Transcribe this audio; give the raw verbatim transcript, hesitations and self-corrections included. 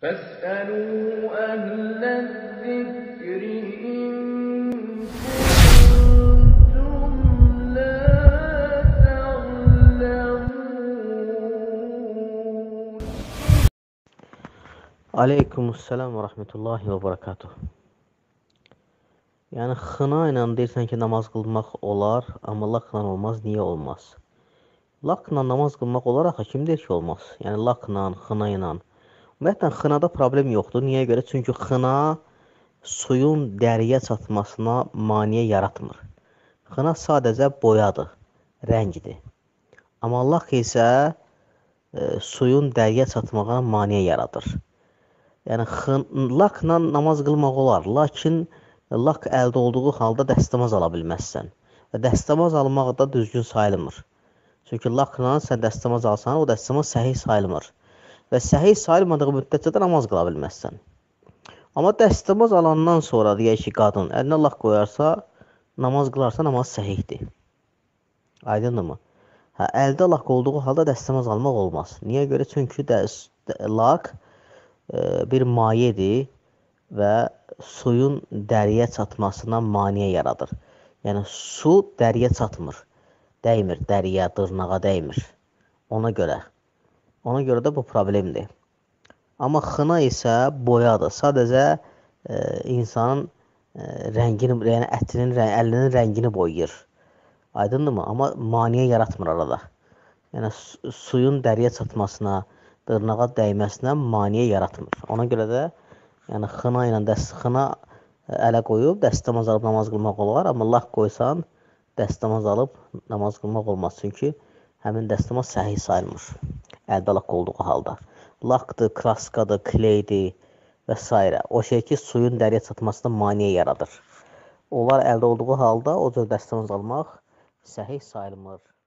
فاسألوا أهل الذكر إن كنتم لا تعلمون. Aleykümselam ve rahmetullahi ve berekatuh. Yəni xına ilə deyirsən ki, namaz qılmaq olar, amma lakla olmaz. Niyə olmaz? Lakla namaz qılmaq olar axı, kim deyir ki, olmaz? Yəni lakla, xına ilə. Ümumiyyətlə xınada problem yoxdur. Niyə görə? Çünki xına suyun dəriyə çatmasına maneə yaratmır. Xına sadəcə boyadır, rəngdir. Amma lak isə e, suyun dəriyə çatmağa maneə yaradır. Yəni lakla namaz qılmaq olar, lakin lak əldə olduğu halda dəstəmaz ala bilməzsən. Və dəstəmaz almaq da düzgün sayılmır. Çünki lakla sən dəstəmaz alsan, o dəstəmaz səhih sayılmır. Və səhih sayılmadığı müddətcə də namaz qıla bilməzsən. Amma dəstəmaz alandan sonra deyək ki, qadın əlinə lak qoyarsa, namaz qılarsa, namaz səhihdir. Aydındırmı? Hə, əldə lak olduğu halda dəstəmaz almaq olmaz. Niyə görə? Çünki də, lak bir mayedir və suyun dəriyə çatmasına maneə yaradır. Yəni su dəriyə çatmır, dəymir, dəriyə, dırnağa dəymir. Ona görə. Ona görə də bu problemdir. Amma xına isə boyadır. Sadəcə e, insanın e, rəngini, yəni ətinin, əlinin rəngini boyayır. Aydındırmı? Amma maneə yaratmır arada. Yəni suyun dəriyə çatmasına, dırnağa dəyməsinə maneə yaratmır. Ona görə də yəni xına ilə dəst xına ələ qoyub dəstəmaz alıb namaz qılmaq olar, amma lak qoysan dəstəmaz alıb namaz qılmaq olmaz. Çünki həmin dəstəmaz səhih sayılmır. Əldə lak olduğu halda. Lakdır, kraskadır, kleydir və s. O şey ki, suyun dəriyə çatmasına maneə yaradır. Onlar əldə olduğu halda o cür dəstəmaz almaq səhih sayılmır.